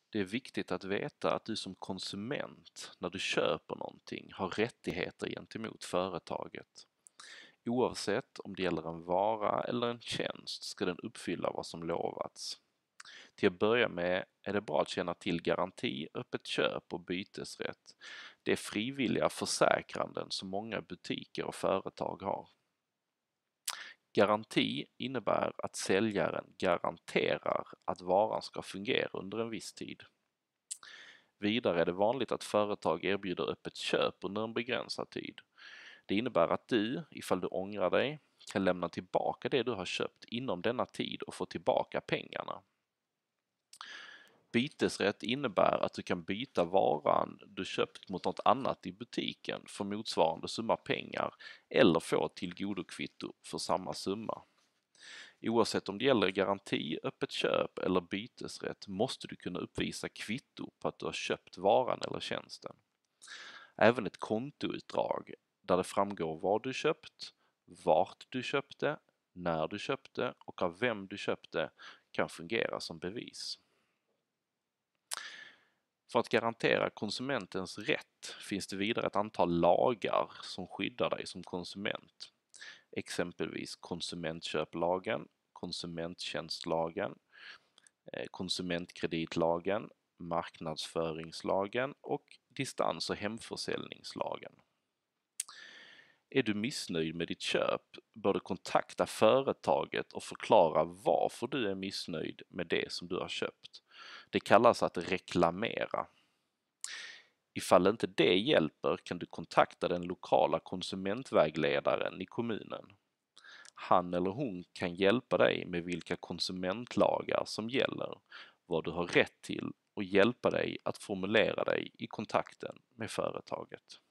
Det är viktigt att veta att du som konsument, när du köper någonting, har rättigheter gentemot företaget. Oavsett om det gäller en vara eller en tjänst ska den uppfylla vad som lovats. Till att börja med är det bra att känna till garanti, öppet köp och bytesrätt. Det är frivilliga försäkranden som många butiker och företag har. Garanti innebär att säljaren garanterar att varan ska fungera under en viss tid. Vidare är det vanligt att företag erbjuder öppet köp under en begränsad tid. Det innebär att du, ifall du ångrar dig, kan lämna tillbaka det du har köpt inom denna tid och få tillbaka pengarna. Bytesrätt innebär att du kan byta varan du köpt mot något annat i butiken för motsvarande summa pengar eller få ett tillgodokvitto för samma summa. Oavsett om det gäller garanti, öppet köp eller bytesrätt måste du kunna uppvisa kvitto på att du har köpt varan eller tjänsten. Även ett kontoutdrag där det framgår vad du köpt, vart du köpte, när du köpte och av vem du köpte kan fungera som bevis. För att garantera konsumentens rätt finns det vidare ett antal lagar som skyddar dig som konsument. Exempelvis konsumentköplagen, konsumenttjänstlagen, konsumentkreditlagen, marknadsföringslagen och distans- och hemförsäljningslagen. Är du missnöjd med ditt köp bör du kontakta företaget och förklara varför du är missnöjd med det som du har köpt. Det kallas att reklamera. Ifall inte det hjälper kan du kontakta den lokala konsumentvägledaren i kommunen. Han eller hon kan hjälpa dig med vilka konsumentlagar som gäller, vad du har rätt till och hjälpa dig att formulera dig i kontakten med företaget.